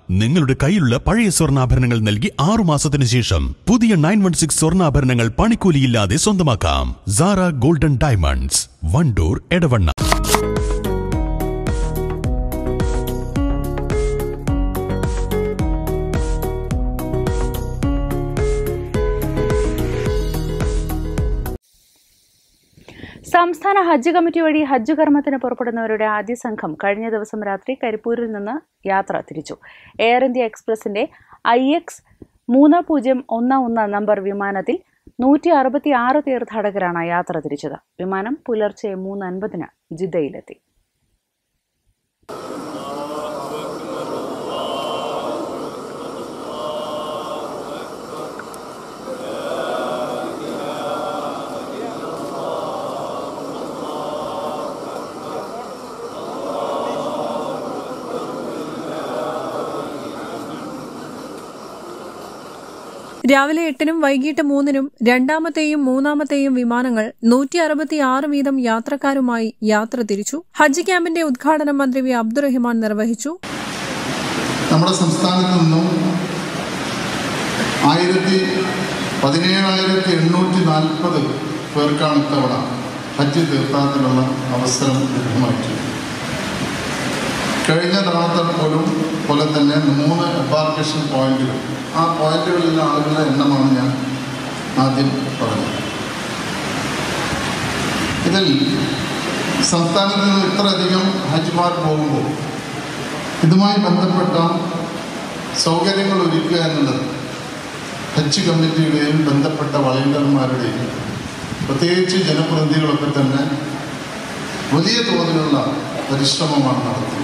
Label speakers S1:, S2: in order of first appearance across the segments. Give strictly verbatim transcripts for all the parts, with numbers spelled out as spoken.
S1: നിങ്ങളുടെ കയ്യിലുള്ള പഴയ സ്വർണ്ണാഭരണങ്ങൾ നൽകി ആറു മാസത്തിനു ശേഷം പുതിയ നയൻ വൺ സിക്സ് സ്വർണ്ണാഭരണങ്ങൾ പണിക്കൂലിയില്ലാതെ സ്വന്തമാക്കാം. Sara golden diamonds, Wandoor, Edavanna.
S2: സംസ്ഥാന ഹജ്ജ് കമ്മിറ്റി വഴി ഹജ്ജ് കർമ്മത്തിന് പുറപ്പെടുന്നവരുടെ ആദ്യ സംഘം കഴിഞ്ഞ ദിവസം രാത്രി കരിപ്പൂരിൽ നിന്ന് യാത്ര തിരിച്ചു. എയർ ഇന്ത്യ എക്സ്പ്രസിന്റെ ഐ എക്സ് മൂന്ന് പൂജ്യം ഒന്ന് ഒന്ന് നമ്പർ വിമാനത്തിൽ നൂറ്റി അറുപത്തി ആറ് തീർത്ഥാടകരാണ് യാത്ര തിരിച്ചത്. വിമാനം പുലർച്ചെ മൂന്ന് അൻപതിന് ജിദ്ദയിലെത്തി.
S3: രാവിലെ എട്ടിനും വൈകിട്ട് മൂന്നിനും രണ്ടാമത്തെയും മൂന്നാമത്തെയും വിമാനങ്ങൾ നൂറ്റി അറുപത്തിയാറ് വീതം യാത്രക്കാരുമായി യാത്ര തിരിച്ചു. ഹജ്ജ് ക്യാമ്പിന്റെ ഉദ്ഘാടനം മന്ത്രി വി അബ്ദുറഹിമാൻ നിർവഹിച്ചു.
S4: നമ്മുടെ സംസ്ഥാനത്ത് നിന്നും ആയിരത്തി പതിനേഴായിരത്തി എണ്ണൂറ്റി നാൽപ്പത് പേർക്കാണ് ഇത്തവണ ഹജ്ജ് തീർത്ഥാടനത്തിനുള്ള അവസരം ലഭ്യമായിട്ടുണ്ട്. കഴിഞ്ഞ തവണത്തെ പോലും പോലെ തന്നെ മൂന്ന് എംബാർക്കേഷൻ പോയിന്റുകൾ, ആ പോയിന്റുകളിലെ ആളുകളുടെ എണ്ണമാണ് ഞാൻ ആദ്യം പറഞ്ഞത്. ഇതിൽ സംസ്ഥാനത്ത് നിന്ന് ഇത്രയധികം ഹജ്ജ്മാർ പോകുമ്പോൾ ഇതുമായി ബന്ധപ്പെട്ട സൗകര്യങ്ങൾ ഒരുക്കുക എന്നുള്ളത് ഹജ്ജ് കമ്മിറ്റിയുടെയും ബന്ധപ്പെട്ട വളണ്ടിയർമാരുടെയും പ്രത്യേകിച്ച് ജനപ്രതിനിധികളൊക്കെ തന്നെ വലിയ തോതിലുള്ള പരിശ്രമമാണ് നടത്തുന്നത്.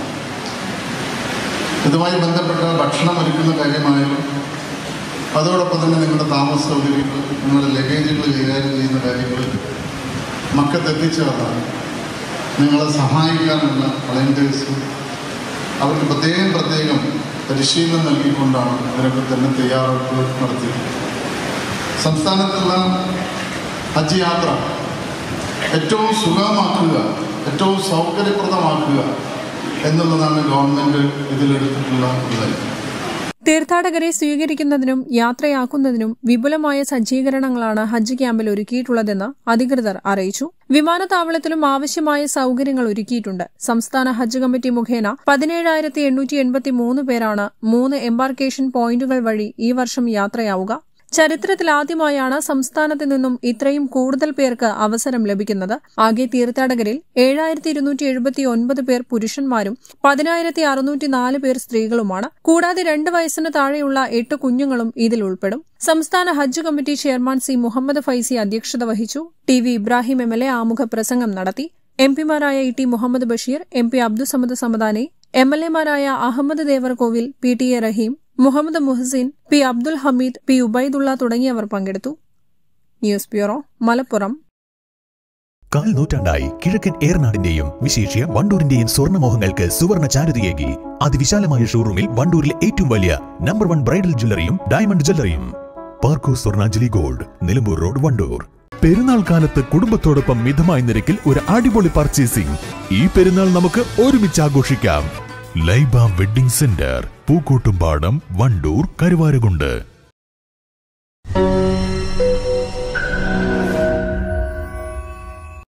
S4: ഇതുമായി ബന്ധപ്പെട്ട ഭക്ഷണം ഒരുക്കുന്ന കാര്യമായാലും അതോടൊപ്പം തന്നെ നിങ്ങളുടെ താമസ സൗകര്യങ്ങൾ, നിങ്ങളുടെ ലഗേജുകൾ കൈകാര്യം ചെയ്യുന്ന കാര്യങ്ങൾ മക്കത്തെത്തിച്ചേർന്നാൽ നിങ്ങളെ സഹായിക്കാനുള്ള വളണ്ടിയേഴ്സും അവർക്ക് പ്രത്യേകം പ്രത്യേകം പരിശീലനം നൽകിക്കൊണ്ടാണ് ഇതിനൊക്കെ തന്നെ തയ്യാറെടുപ്പ് നടത്തിയത്. സംസ്ഥാനത്തുള്ള ഹജ്ജ് യാത്ര ഏറ്റവും സുഗമമാക്കുക, ഏറ്റവും സൗകര്യപ്രദമാക്കുക എന്നുള്ളതാണ് ഗവൺമെന്റ് ഇതിലെടുത്തിട്ടുള്ള നയം.
S3: തീർത്ഥാടകരെ സ്വീകരിക്കുന്നതിനും യാത്രയാക്കുന്നതിനും വിപുലമായ സജ്ജീകരണങ്ങളാണ് ഹജ്ജ് ക്യാമ്പിൽ ഒരുക്കിയിട്ടുള്ളതെന്ന് അധികൃതർ അറിയിച്ചു. വിമാനത്താവളത്തിലും ആവശ്യമായ സൌകര്യങ്ങൾ ഒരുക്കിയിട്ടുണ്ട്. സംസ്ഥാന ഹജ്ജ് കമ്മിറ്റി മുഖേന പതിനേഴായിരത്തി എണ്ണൂറ്റി എൺപത്തി മൂന്ന് പേരാണ് മൂന്ന് എംബാർക്കേഷൻ പോയിന്റുകൾ വഴി ഈ വർഷം യാത്രയാവുക. ചരിത്രത്തിലാദ്യമായാണ് സംസ്ഥാനത്ത് നിന്നും ഇത്രയും കൂടുതൽ പേർക്ക് അവസരം ലഭിക്കുന്നത്. ആകെ തീർത്ഥാടകരിൽ ഏഴായിരത്തി ഇരുന്നൂറ്റി എഴുപത്തി ഒൻപത് പേർ പുരുഷന്മാരും പതിനായിരത്തി അറുന്നൂറ്റി നാല് പേർ സ്ത്രീകളുമാണ്. കൂടാതെ രണ്ട് വയസ്സിന് താഴെയുള്ള എട്ട് കുഞ്ഞുങ്ങളും ഇതിൽ ഉൾപ്പെടും. സംസ്ഥാന ഹജ്ജ് committee chairman C Muhammad Faizi അധ്യക്ഷത വഹിച്ചു. T V Ibrahim M L A ആമുഖ പ്രസംഗം നടത്തി. എം പിമാരായ E T Muhammad Basheer, M P Abdussamad Samadani, M L എമാരായ Ahammad Devarkovil, P T A Rahim, Muhammad Muhsin, P Abdul Hameed, P Ubaidulla തുടങ്ങിയവർ പങ്കെടുത്തു. News bureau, Malappuram.
S1: കാൽ നൂറ്റാണ്ടായി കിഴക്കൻ ഏറനാടിന്റെയും വിശേഷ്യ വണ്ടൂരിന്റെയും സ്വർണ്ണമോഹങ്ങൾക്ക് സുവർണ ചാരുതയേകി അതിവിശാലമായ ഷോറൂമിൽ വണ്ടൂരിലെ ഏറ്റവും വലിയ നമ്പർ വൺ ബ്രൈഡൽ ജ്വല്ലറിയും ഡയമണ്ട് ജ്വല്ലറിയും പാർക്കോ സ്വർണ്ണാഞ്ജലി ഗോൾഡ്, നിലമ്പൂർ റോഡ്, വണ്ടൂർ. പെരുന്നാൾ കാലത്ത് കുടുംബത്തോടൊപ്പം മിതമായ നിരക്കിൽ ഒരു അടിപൊളി പർച്ചേസിംഗ്. ഈ പെരുന്നാൾ നമുക്ക് ഒരുമിച്ച് ആഘോഷിക്കാം. Laiba wedding centre, Pookkottumpadam, Wandoor, Karuvarakundu.